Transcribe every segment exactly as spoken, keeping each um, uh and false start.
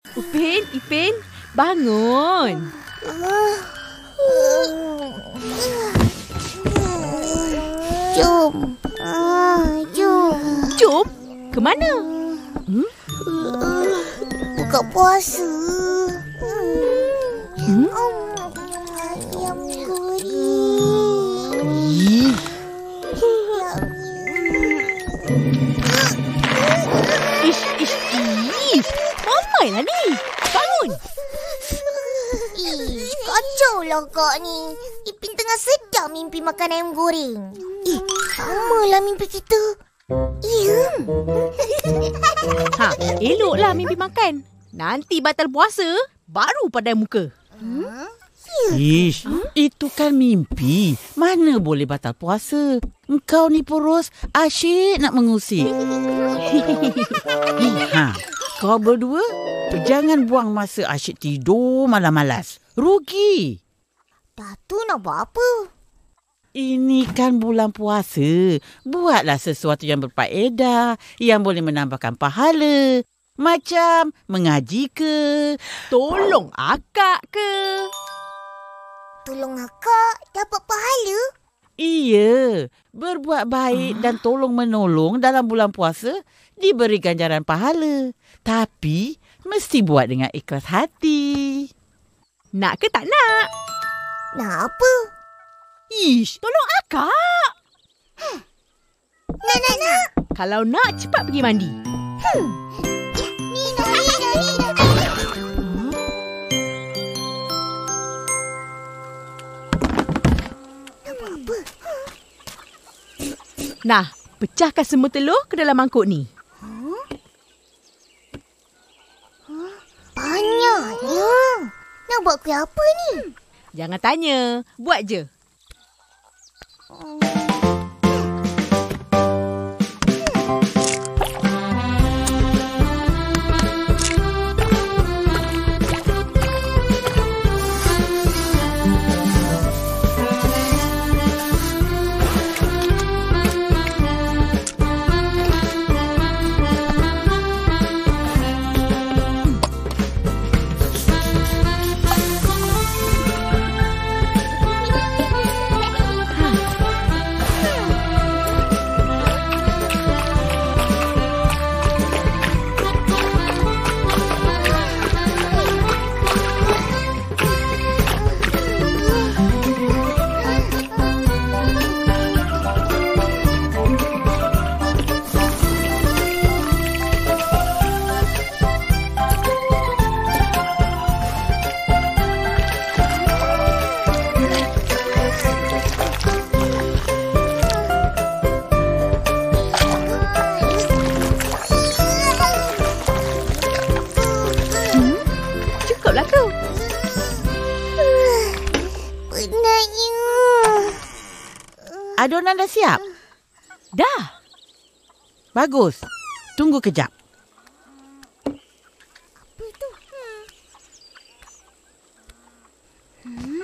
Upin, Ipin, bangun. Jom. Jom. Jom? Ke mana? Hmm? Buka puasa. Hmm? Ayam goreng. Ih, ish, ish, ish. Mamailah ni. Bangun. Ih, kacau lah kak ni. Ipin tengah sedap mimpi makan ayam goreng. Eh, samalah mimpi kita. Ya. Ha, eloklah mimpi makan. Nanti batal puasa, baru padai muka. Hmm? Ish, huh? Itu kan mimpi. Mana boleh batal puasa? Engkau ni Poros, asyik nak mengusik. Ha, kau berdua jangan buang masa asyik tidur malas-malas. Rugi. Datuk nak buat apa? Ini kan bulan puasa. Buatlah sesuatu yang berfaedah, yang boleh menambahkan pahala. Macam mengaji ke, Tolong akak ke? Tolong akak dapat pahala? iya, berbuat baik dan tolong-menolong dalam bulan puasa diberi ganjaran pahala. Tapi mesti buat dengan ikhlas hati. Nak ke tak nak? Nak apa? Ish, tolong akak. Nak, nak, nak. Kalau nak, cepat pergi mandi. Hmm. Ni, nak, ni, nak, ni, nak, ni. Nak buat apa? Nah, pecahkan semua telur ke dalam mangkuk ni. Huh? Huh? Banyaknya. Nak buat kuih apa ni? Jangan tanya, buat je. Hmm. Adonan dah siap? Dah. Bagus. Tunggu kejap. Apa tu? Hmm.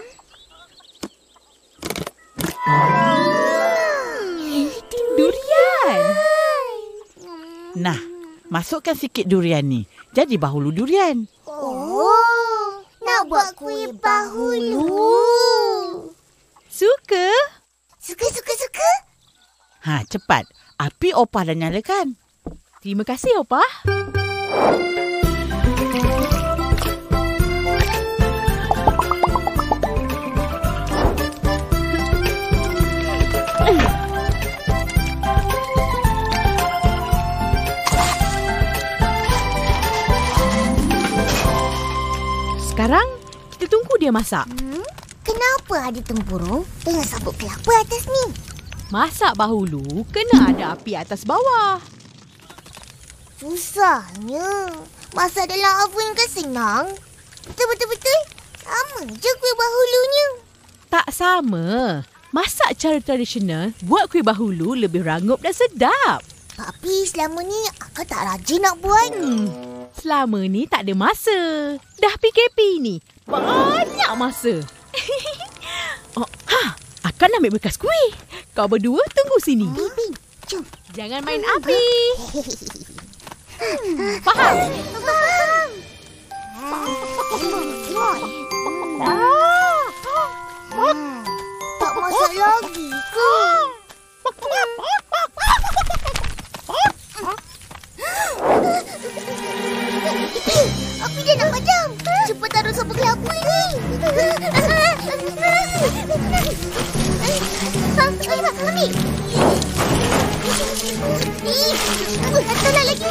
Hmm. Durian. Nah, masukkan sikit durian ni. Jadi bahulu durian. Oh, nak buat kuih bahulu. Suka? Suka, suka, suka. Ha, cepat. Api opah dah nyalakan. Terima kasih, Opah. Sekarang, kita tunggu dia masak. Hmm? Kenapa ada tempurung dengan sabut kelapa atas ni? Masak bahulu, kena ada api atas bawah. Susahnya. Masak dalam oven kan senang. Betul-betul-betul. Sama je kuih bahulunya. Tak sama. Masak cara tradisional buat kuih bahulu lebih rangup dan sedap. Tapi selama ni akak tak rajin nak buat. Hmm, selama ni tak ada masa. Dah P K P ni, banyak masa. Oh, ha, akan ambil bekas kuih. Kau berdua tunggu sini. Bibi, jom. Jangan main api. Hmm, faham? Faham. Ambil. Tolong lagi.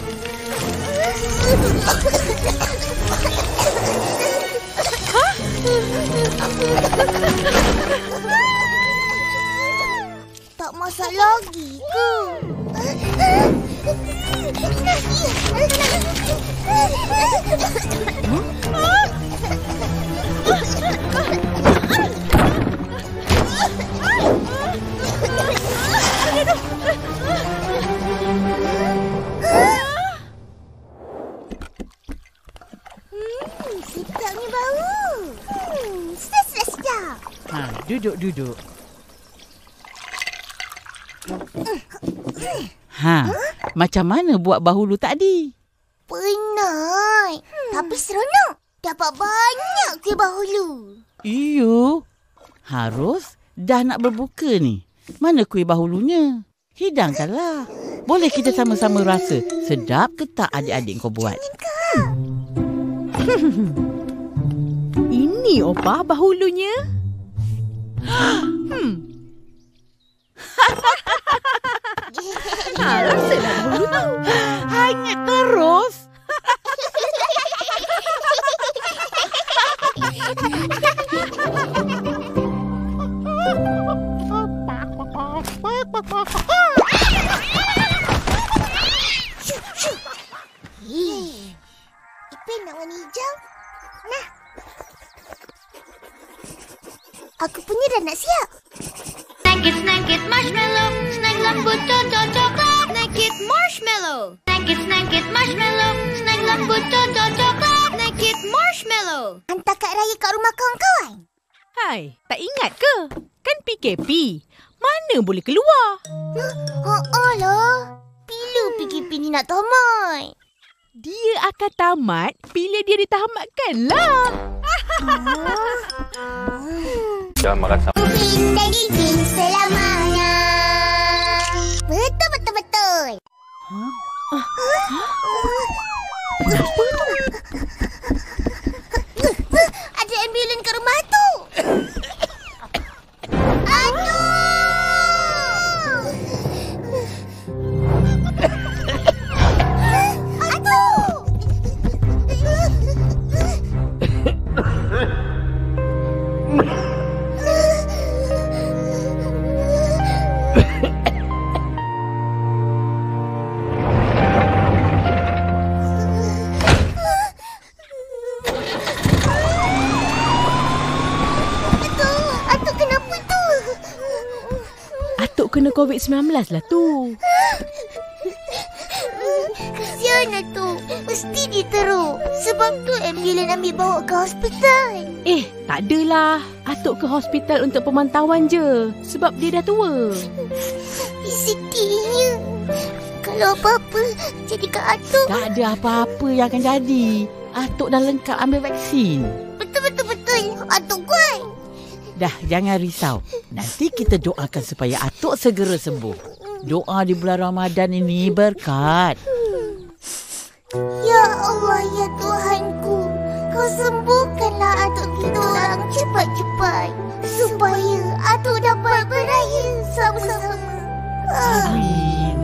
Tak masak lagi ke? Sedapnya bau. Hmm, sedap-sedap. Ha, duduk, duduk. Ha, macam mana buat bahulu tadi? Penat. Hmm. Tapi seronok. Dapat banyak kuih bahulu. Iyo. Harus dah nak berbuka ni. Mana kuih bahulunya? Hidangkanlah. Boleh kita sama-sama rasa sedap ke tak adik-adik kau buat? Ini opah bahulunya. Hmm. Ha, rasalah bahulu tu. Hanyut terus. Hei, Ipin nak warna hijau? Nah. Aku punya dah nak siap. Snack it, snack it, marshmallow. Snack lembut, toto, coklat. Snack it, marshmallow. Snack it, snack it, marshmallow. Snack lembut, toto, coklat. Snack it, marshmallow. Hantar Kak Raya kat rumah kawan-kawan. Hai, tak ingat ke? Kan P K P. Mana boleh keluar? Haa lah. Bila P K P ni nak tamat? Dia akan tamat bila dia ditamatkan lah. Jangan makan sama. Upin dan Ipin selamanya. Betul, betul, betul. Huh? Apa tu? Ada ambulan kat rumah tu. Aduh! Aduh! Atuk kena covid sembilan belas lah tu. Kesian Atuk. Mesti dia teruk. Sebab tu ambulan ambil bawa ke hospital. Eh, tak adalah. Atuk ke hospital untuk pemantauan je. Sebab dia dah tua. Sedihnya. Kalau apa-apa jadi kat Atuk. Tak ada apa-apa yang akan jadi. Atuk dah lengkap ambil vaksin. Betul-betul-betul. Atuk kuat. Dah, jangan risau. Nanti kita doakan supaya Atuk segera sembuh. Doa di bulan Ramadan ini berkat. Ya Allah, ya Tuhanku. Kau sembuhkanlah Atuk kita orang cepat-cepat. Supaya Atuk dapat beraya sama-sama. Amin.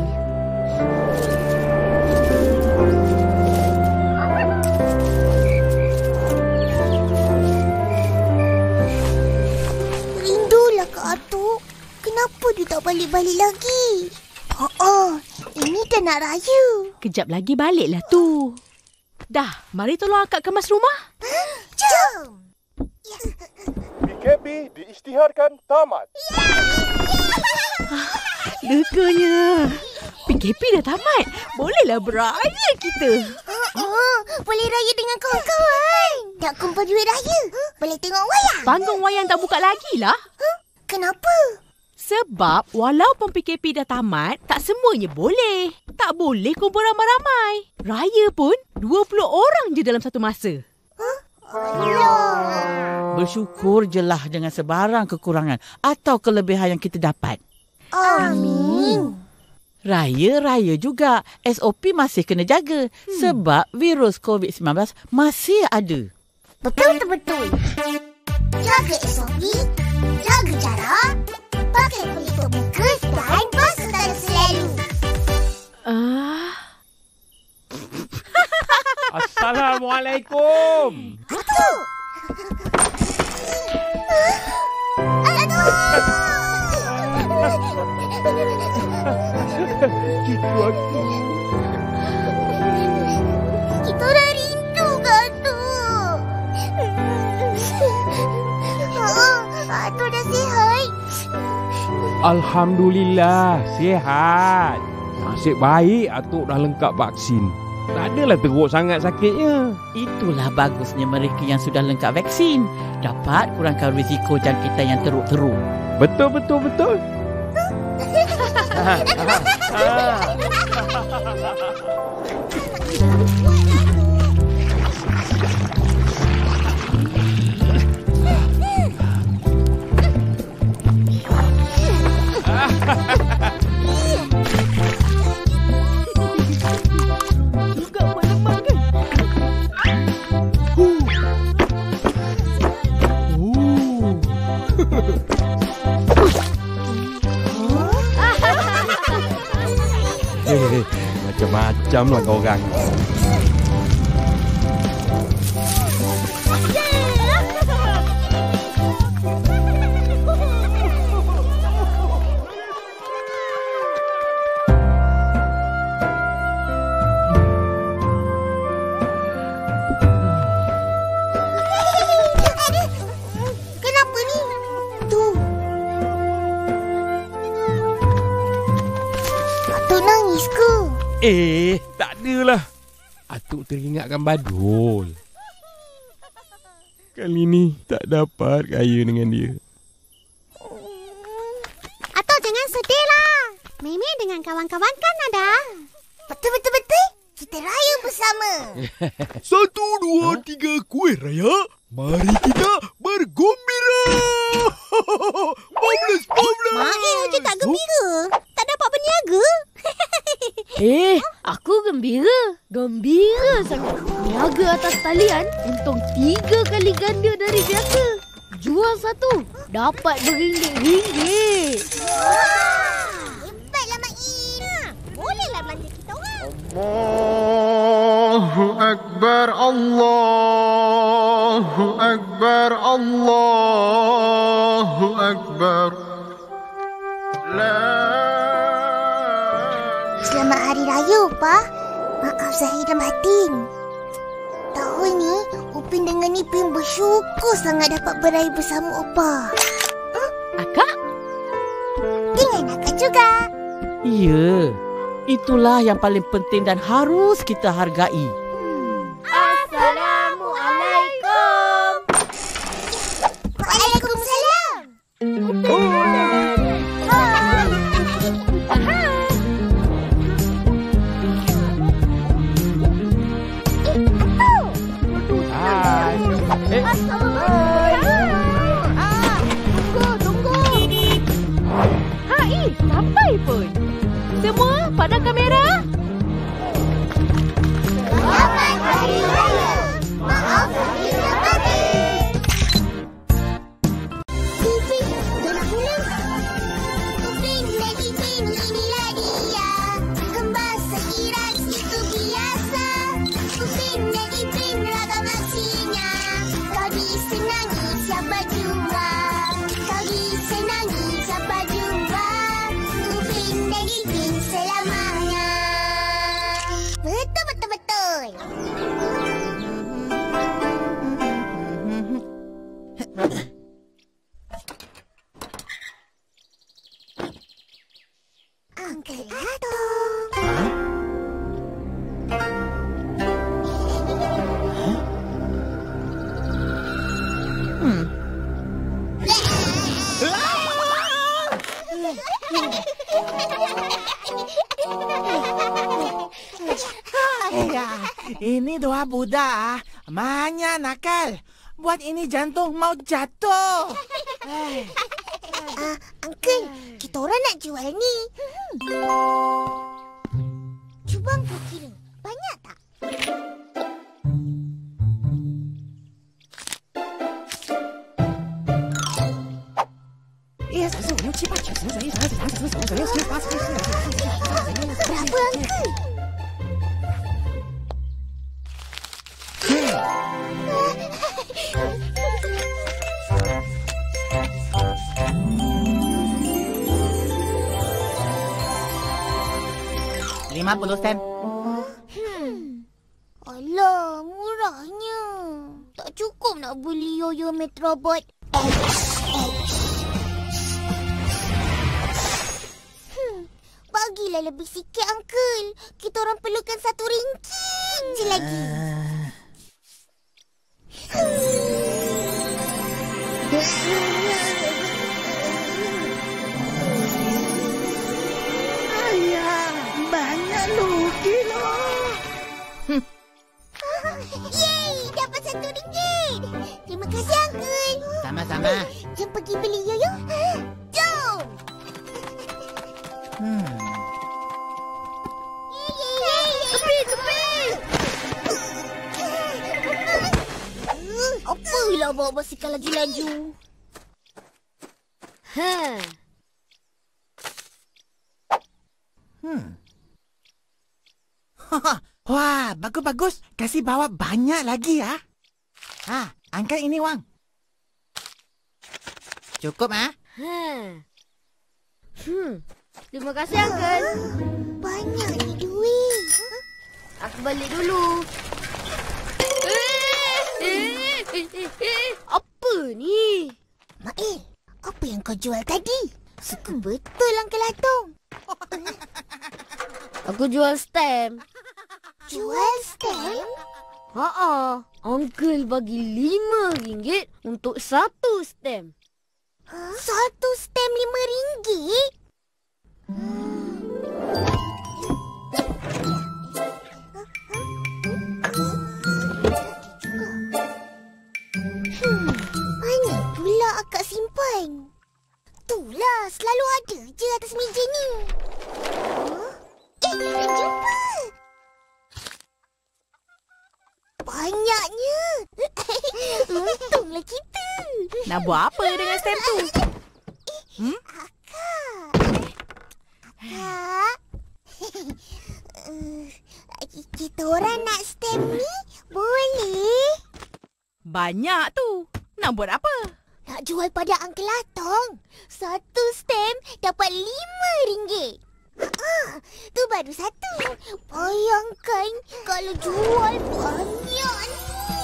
Rindulah Kak Atuk. Kenapa dia tak balik-balik lagi? Oh, oh, ini dah nak raya. Kejap lagi baliklah tu. Dah, mari tolong angkat kemas rumah. Jom. P K P diisytiharkan tamat. Leganya. P K P dah tamat. Bolehlah beraya kita. Oh, boleh raya dengan kawan-kawan. Nak kumpul duit raya. Boleh tengok wayang. Panggung wayang tak buka lagi lah. Kenapa? Sebab walaupun P K P dah tamat, tak semuanya boleh. Tak boleh kumpul ramai-ramai. Raya pun dua puluh orang je dalam satu masa. Allah. Bersyukur je lah dengan sebarang kekurangan atau kelebihan yang kita dapat. Amin. Raya-raya juga. S O P masih kena jaga. Hmm. Sebab virus covid sembilan belas masih ada. Betul-betul. Jaga S O P, jaga jarak, pakai pelitup muka dan basuh tangan selalu. Ah. Assalamualaikum. Atuk! Gitu aku. Kita dah rindu, Atuk. Oh, Atuk dah sihat. Alhamdulillah, sihat. Nasib baik Atuk dah lengkap vaksin. Tak adalah teruk sangat sakitnya. Itulah bagusnya mereka yang sudah lengkap vaksin. Dapat kurangkan risiko jangkitan yang teruk-teruk. Betul, betul, betul. Macam-macam lah kau orang. Kenapa ni? Tu. Atuk nangis ke? Eh, tak adalah. Atuk teringatkan Badul. Kali ni tak dapat kaya dengan dia. Atuk jangan sedih lah. Mimi dengan kawan-kawan kan ada. Betul-betul-betul. Kita raya bersama. Satu, dua, tiga, kuih raya. Mari kita bergembira. Bobbles, bobbles. Mahir je tak gembira. Tak dapat berniaga. Eh, aku gembira. Gembira sangat. Niaga atas talian untung tiga kali ganda dari biasa. Jual satu, dapat beringgit-ringgit. Hebatlah Mak Im. Bolehlah belanja kita orang. Allahu Akbar, Allahu Akbar, Allahu Akbar. La Selamat Hari Raya, Pa. Maaf Zahir dan Batin. Tahun ni, Upin dengan Ipin bersyukur sangat dapat beraya bersama Opa. Akak? Dengan Akak juga. Ya, itulah yang paling penting dan harus kita hargai. Assalamualaikum. Waalaikumsalam. Hai. Eh, Ah, tunggu, tunggu. Hai, sampai pun. Semua pada kamera. Selamat Hari Raya. Maaf Zahir dan Batin. Cici, dah mula. Upin dan Ipin inilah dia. Kembar seiras itu biasa. Upin dan Ipin ragam aksinya. Kau disenangi siapa jumpa. Kau disenangi siapa jumpa. Upin dan Ipin selamanya. Betul, betul, betul. Uncle Atom. Ini doa Buddha. Manya nakal. Buat ini jantung mau jatuh. Ah, Uncle, kita orang nak jual ni. Cuba Uncle kira. Banyak tak? Berapa, Uncle? lima puluh sen. Hmm. Alah, murahnya. Tak cukup nak beli Yoyo Metrobot. Hmm. Bagilah lebih sikit, Uncle. Kita orang perlukan satu ringgit je lagi. Ayah, banyak luki loh. Yeay, dapat satu ringgit. Terima kasih, Uncle. Sama-sama. Jom pergi beli Yoyo. Jom. Hmm. Tepi, tepi. Apalah bawa basikal laju-laju. Ha. Hmm. Wah, bagus-bagus. Kasih bawa banyak lagi ya. Ha, angkat ini wang. Cukup ah? Ha. Hmm. Terima kasih, Uncle. Banyak ni duit. Aku balik dulu. Apa ni? Mail, apa yang kau jual tadi? Suka betul Uncle Atong. Aku jual stem. Jual stem? Haa, Uncle bagi lima ringgit untuk satu stem. Huh? Satu stem lima ringgit? Hmm, mana pula akak simpan? Itulah, selalu ada je atas meja ni. Huh? Eh, jumpa! Banyaknya. Untunglah kita. Nak buat apa dengan stem tu? Hmm? Akak. Akak. uh, kita orang nak stem ni, boleh? Banyak tu. Nak buat apa? Nak jual pada Uncle Atong. Satu stem dapat lima ringgit. Ah, tu baru satu. Bayangkan kalau jual banyak ni.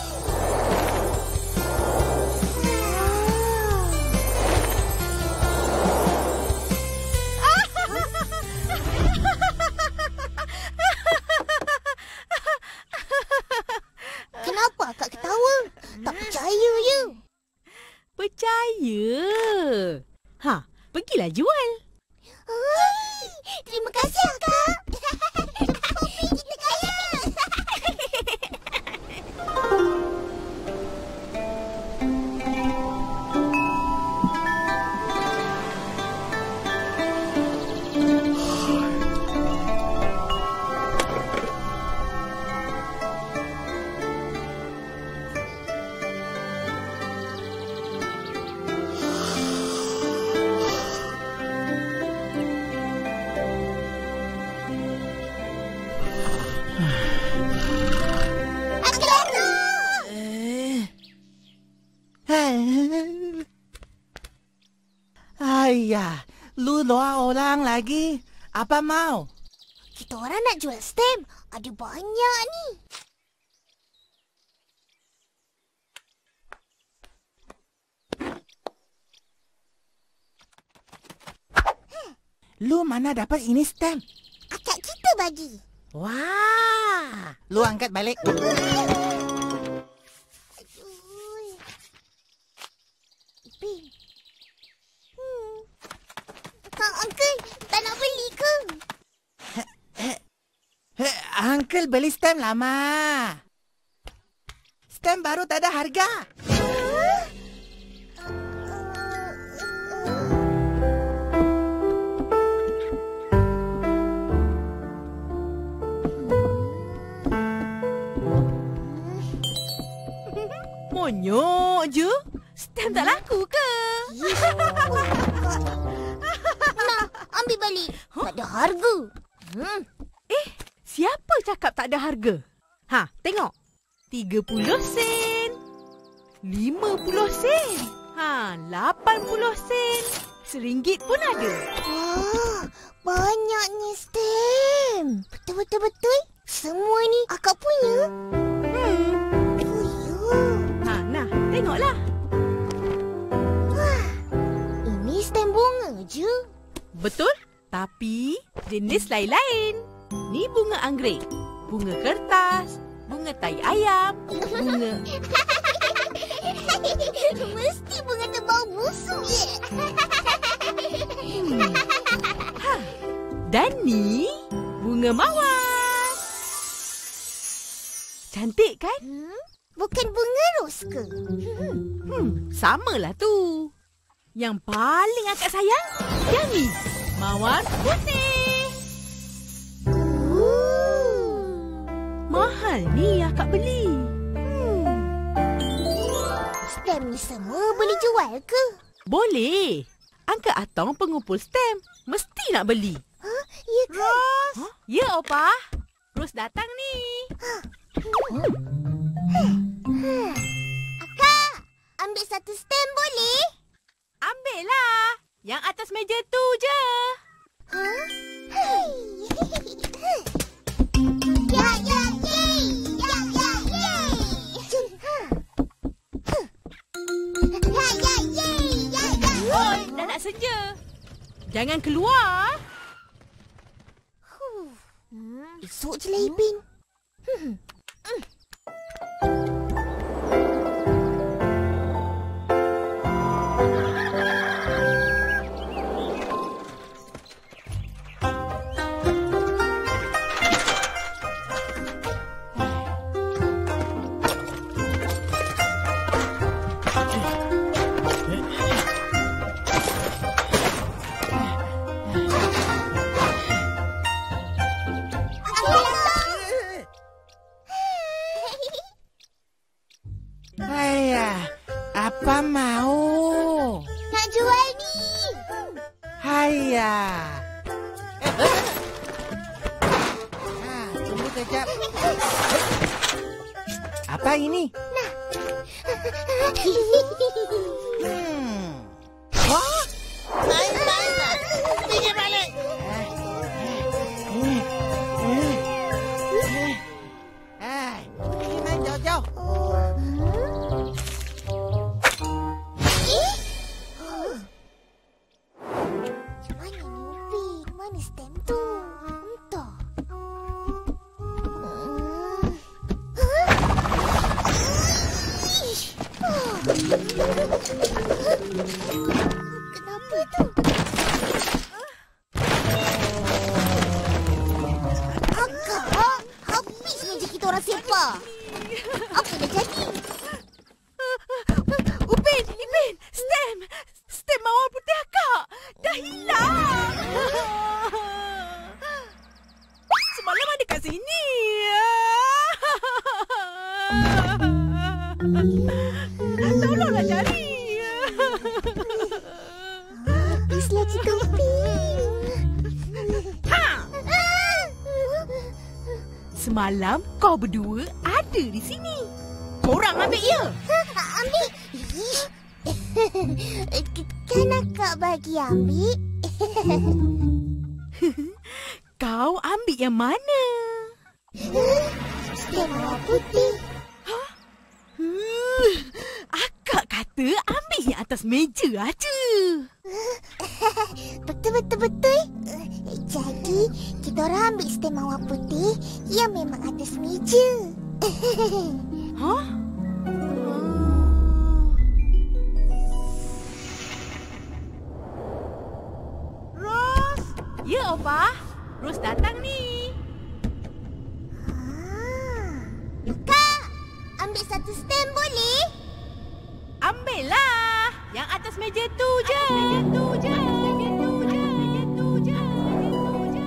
Kenapa akak ketawa? Tak percaya je. Percaya. Ha, pergilah jual. Hai, terima kasih akak. Kopi kita kaya. Ayah, lu doa orang lagi. Apa mau? Kita orang nak jual stem. Ada banyak ni. Lu mana dapat ini stem? Akak kita bagi. Wah, lu angkat balik. Ipin. Hmm. Kak Uncle, tak nak beli ke? Hey, Uncle beli stem lama. Stem baru tak ada harga. Huh? Monyok je. Stem tak laku ke? ambil balik. Huh? Tak ada harga. Hmm. Eh, siapa cakap tak ada harga? Ha, tengok. tiga puluh sen. lima puluh sen. Ha, lapan puluh sen. Seringgit pun ada. Wah, banyaknya stem. Betul-betul-betul. Semua ni akak punya. Hmm. Oh, ya. Ha, nah, tengoklah. Wah, ini stem bunga je. Betul, tapi jenis lain-lain. Ni bunga anggrek, bunga kertas, bunga tai ayam, bunga... Mesti bunga terbau busuk je. Hmm. Ha. Dan ni bunga mawar. Cantik kan? Hmm? Bukan bunga ros ke? Hmm, samalah tu. Yang paling akak sayang, yang ni. Mawar putih. Ooh. Mahal ni akak beli. Hmm. Stem ni semua boleh jual ke? Boleh. Angka Atong pengumpul stem. Mesti nak beli. Ha? Ya ke? Ros. Huh? Ya, Opa. Ros datang ni. Akak, ambil satu stem boleh? Ambillah. Yang atas meja tu je. Ha? Hey. Ya, ya, yay! Ya, ya, yay! Ha. Ya, ya, yay! Ya, ya, Oi, dah nak senja. Jangan keluar. Huh. Hmm, esok je lah, Ipin. Hmm. Hmm. Ayah, apa mau? Nak jual ni. Hayah. Ah, tunggu kejap. Apa ini? Hmm. Oh? Naik, naik, naik. Pergi balik. Ah, pergi main jauh-jauh. Mana ni Upin? Mana stem tu? Entah. Hmm. Ish. Kenapa tu? Akak, habis meja kita orang sepak. Apa dah jadi? Upin, Ipin, stem. Stem mawar putih akak. Dah hilang. Semalam ada kat sini. Tolonglah cari. Habislah kita Upin. Ha! Semalam kau berdua ada di sini. Korang ambil ya. Ambil. Ish. Kan akak bagi ambil. Kau ambil yang mana? Stem mawar putih. Hmm, akak kata ambil yang atas meja aja. Betul-betul-betul. Jadi, kita orang ambil stem mawar putih yang memang atas meja. Hah? Ros! Ya, Opa. Ros datang ni. Kak, ambil satu stem boleh? Ambillah. Yang atas meja tu je. Meja tu je. Meja tu je. Meja tu je. Meja tu je.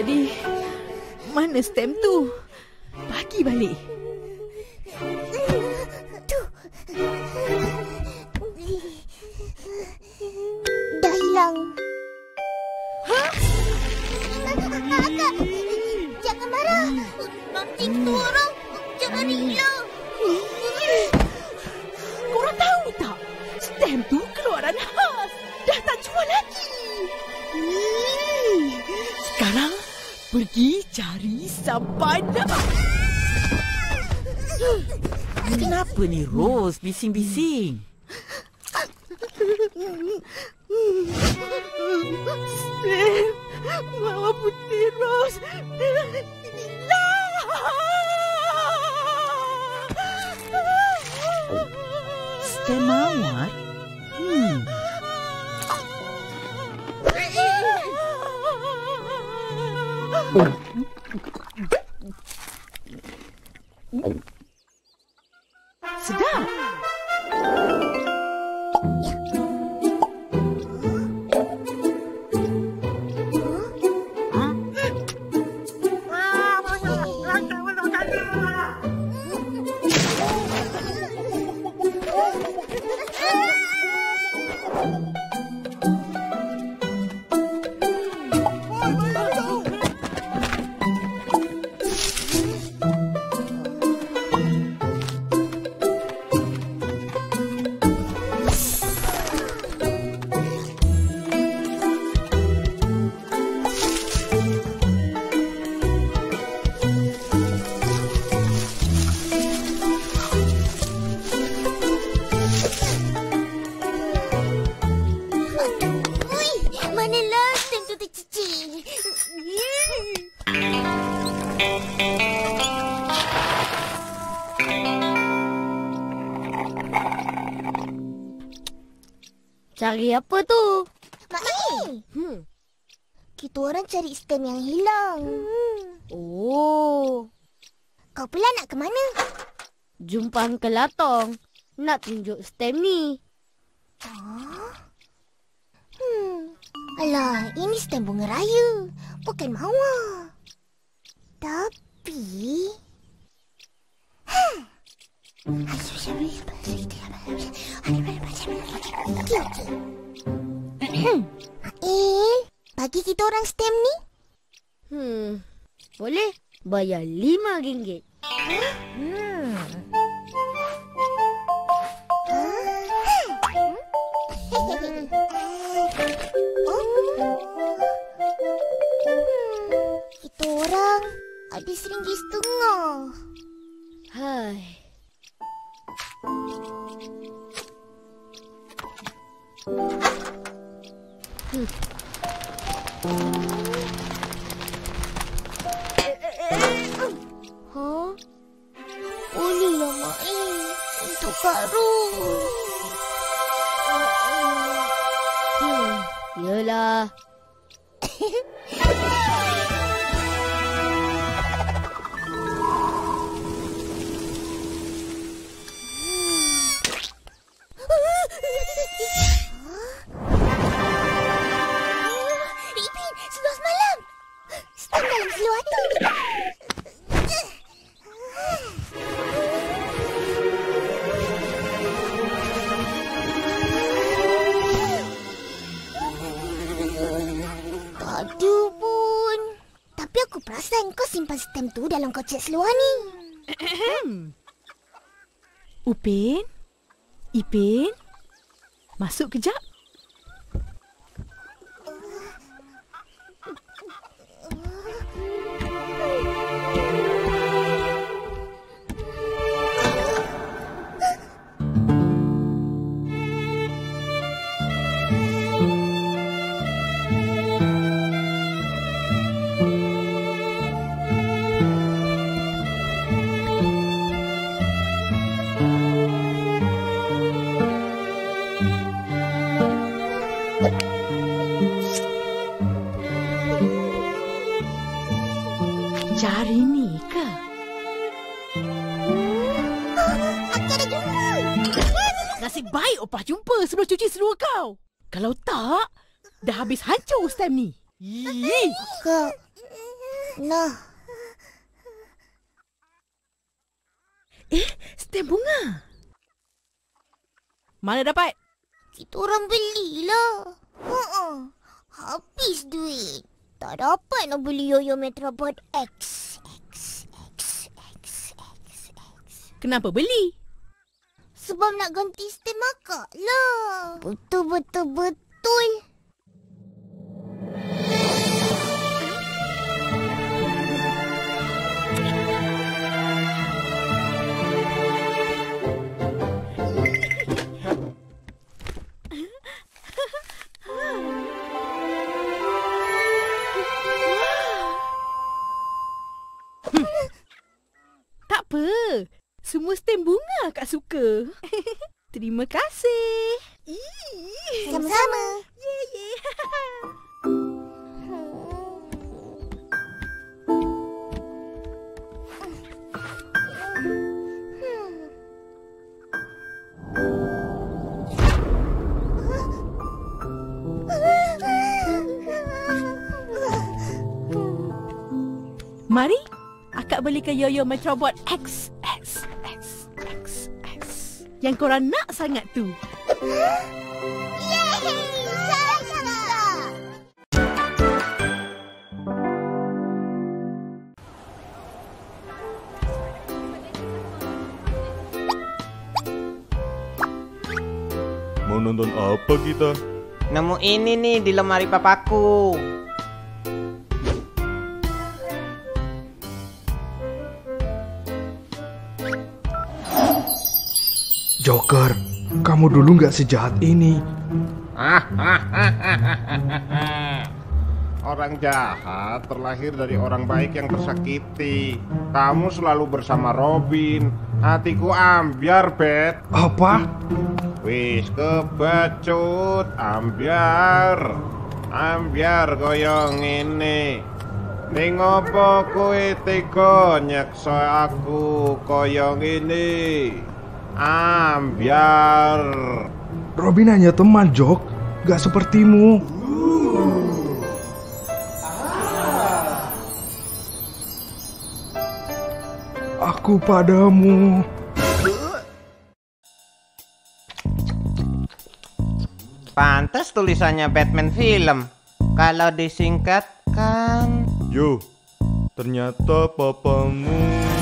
Jadi, mana stem tu? Bagi balik. Dah hilang. Hah? Akak, jangan marah. Nanti tu orang jangan hilang. Korang tahu tak? Stem tu keluaran khas. Dah tak jual lagi. Sekarang, pergi cari sampai dapat. Kenapa ni Rose bising-bising? Stem, Mawar Putih Rose. Stem mawar? Hmm. Sedap. Cari apa tu? Mak Ing, hmm. kita orang cari stem yang hilang. Oh, Kau pula nak ke mana? jumpa Uncle Latong. Nak tunjuk stem ni. Oh. Hmm. Alah, ini stem bunga raya. Bukan mawar. Tapi... Huh. Eh, bagi kita orang stem ni. Hmm, boleh. Bayar lima ringgit. Hmm. Kita orang ada seringgit setengah. Hai. Hmm. Hah? Bolehlah, Mak Ing. Untuk Kak Ros. Hmm, yelah. Ipin, seluar semalam. Stem dalam seluar tu. Tak ada pun. Tapi aku perasan kau simpan stem tu dalam kocek seluar ni. Upin? Ipin? Masuk kejap. Cari ni ke? Aku dah jumpa. Nasib baik Opah jumpa sebelum cuci seluar kau. Kalau tak, dah habis hancur stem ni. Ih. Kak, Nah, Eh, stem bunga. Mana dapat? kita orang belilah. Uh-uh. Habis duit. Tak dapat nak beli Yoyo Metrobot X. X, X, X, X, X. Kenapa beli? Sebab nak ganti stem akak lah. Betul-betul-betul. Tak apa. Semua stem bunga akak suka. Terima kasih. Sama-sama. Ye ye. Mari, akak belikan Yoyo Metrobot X, X, X, X, X. Yang korang nak sangat tu. Yeay! Sama-sama. Mau nonton apa kita? Nemu ini nih di lemari papaku. Joker, kamu dulu nggak sejahat ini. Orang jahat terlahir dari orang baik yang tersakiti. Kamu selalu bersama Robin. Hatiku ambiar, Bet. Apa? Wis kebacut, ambiar. Ambiar koyo ngene. Ning opo kowe tega nyeksa aku koyo ngene? Ambiar. Robin hanya teman, Jok. Gak sepertimu. Aku padamu. Pantes tulisannya Batman film. Kalau disingkatkan... Yo, ternyata papamu